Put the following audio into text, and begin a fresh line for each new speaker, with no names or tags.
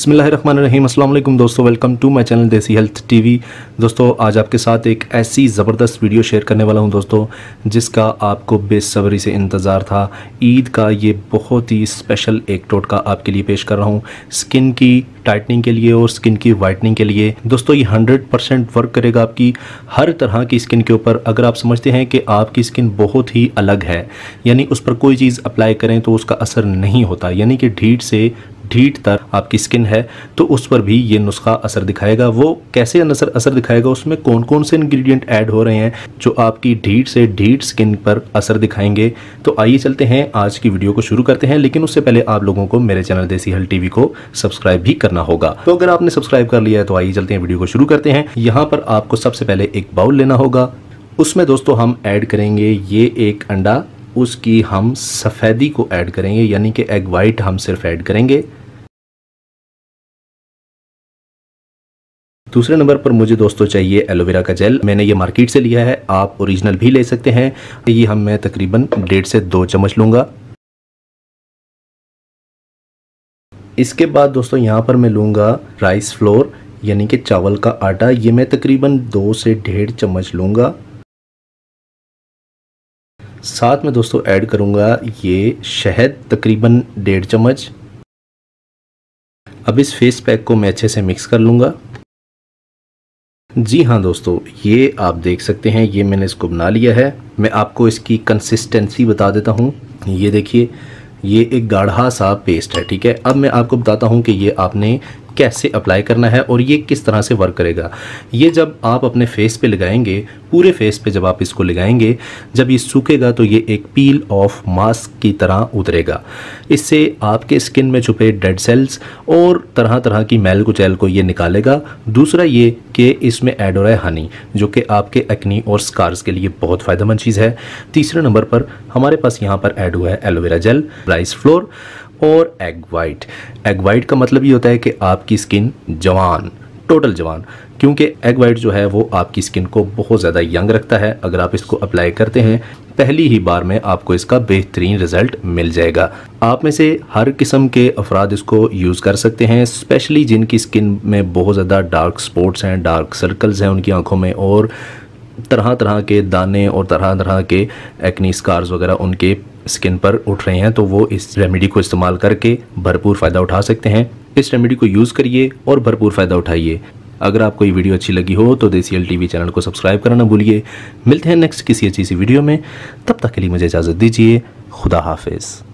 बिस्मिल्लाहिर्रहमानिर्रहीम। अस्सलाम वालेकुम दोस्तों, welcome to my channel Desi health TV. दोस्तों आज आपके साथ एक ऐसी ज़बरदस्त वीडियो शेयर करने वाला हूं दोस्तों, जिसका आपको बेसब्री से इंतज़ार था। ईद का ये बहुत ही स्पेशल एक टोटका आपके लिए पेश कर रहा हूं, स्किन की टाइटनिंग के लिए और स्किन की वाइटनिंग के लिए। दोस्तों ये 100% वर्क करेगा आपकी हर तरह की स्किन के ऊपर। अगर आप समझते हैं कि आपकी स्किन बहुत ही अलग है, यानी उस पर कोई चीज़ अप्लाई करें तो उसका असर नहीं होता, यानी कि ढीठ से ढीठ तक आपकी स्किन है, तो उस पर भी ये नुस्खा असर दिखाएगा। वो कैसे असर दिखाएगा, उसमें कौन कौन से इंग्रेडिएंट ऐड हो रहे हैं जो आपकी ढीठ से ढीठ स्किन पर असर दिखाएंगे। तो आइए चलते हैं, आज की वीडियो को शुरू करते हैं। लेकिन उससे पहले आप लोगों को मेरे चैनल देसी हेल्थ टीवी को सब्सक्राइब भी करना होगा। तो अगर आपने सब्सक्राइब कर लिया है तो आइए चलते हैं, वीडियो को शुरू करते हैं। यहाँ पर आपको सबसे पहले एक बाउल लेना होगा। उसमें दोस्तों हम ऐड करेंगे ये एक अंडा, उसकी हम सफ़ेदी को ऐड करेंगे, यानी कि एग वाइट हम सिर्फ ऐड करेंगे। दूसरे नंबर पर मुझे दोस्तों चाहिए एलोवेरा का जेल। मैंने ये मार्केट से लिया है, आप ओरिजिनल भी ले सकते हैं। ये मैं तकरीबन 1.5 से 2 चम्मच लूँगा। इसके बाद दोस्तों यहाँ पर मैं लूँगा राइस फ्लोर, यानी कि चावल का आटा। ये मैं तकरीबन 2 से 1.5 चम्मच लूँगा। साथ में दोस्तों ऐड करूँगा ये शहद, तकरीबन 1.5 चम्मच। अब इस फेस पैक को मैं अच्छे से मिक्स कर लूँगा। जी हाँ दोस्तों, ये आप देख सकते हैं, ये मैंने इसको बना लिया है। मैं आपको इसकी कंसिस्टेंसी बता देता हूँ। ये देखिए, ये एक गाढ़ा सा पेस्ट है, ठीक है। अब मैं आपको बताता हूँ कि ये आपने कैसे अप्लाई करना है और ये किस तरह से वर्क करेगा। ये जब आप अपने फेस पे लगाएंगे, पूरे फेस पे जब आप इसको लगाएंगे, जब ये सूखेगा तो ये एक पील ऑफ मास्क की तरह उतरेगा। इससे आपके स्किन में छुपे डेड सेल्स और तरह तरह की मैल कुचैल को ये निकालेगा। दूसरा ये कि इसमें ऐड हो रहा है हनी, जो कि आपके एक्नी और स्कार्स के लिए बहुत फ़ायदेमंद चीज़ है। तीसरे नंबर पर हमारे पास यहाँ पर ऐड हुआ है एलोवेरा जेल, राइस फ्लोर और एग वाइट। एग वाइट का मतलब ये होता है कि आपकी स्किन जवान, टोटल जवान, क्योंकि एग वाइट जो है वो आपकी स्किन को बहुत ज़्यादा यंग रखता है। अगर आप इसको अप्लाई करते हैं पहली ही बार में आपको इसका बेहतरीन रिजल्ट मिल जाएगा। आप में से हर किस्म के अफराद इसको यूज़ कर सकते हैं, स्पेशली जिनकी स्किन में बहुत ज़्यादा डार्क स्पॉट्स हैं, डार्क सर्कल्स हैं उनकी आंखों में, और तरह तरह के दाने और तरह तरह के एक्नी स्कार्स वगैरह उनके स्किन पर उठ रहे हैं। तो वो इस रेमेडी को इस्तेमाल करके भरपूर फ़ायदा उठा सकते हैं। इस रेमेडी को यूज़ करिए और भरपूर फ़ायदा उठाइए। अगर आपको ये वीडियो अच्छी लगी हो तो देसी हेल्थ टीवी चैनल को सब्सक्राइब करना ना भूलिए। मिलते हैं नेक्स्ट किसी अच्छी सी वीडियो में, तब तक के लिए मुझे इजाज़त दीजिए। खुदा हाफिज़।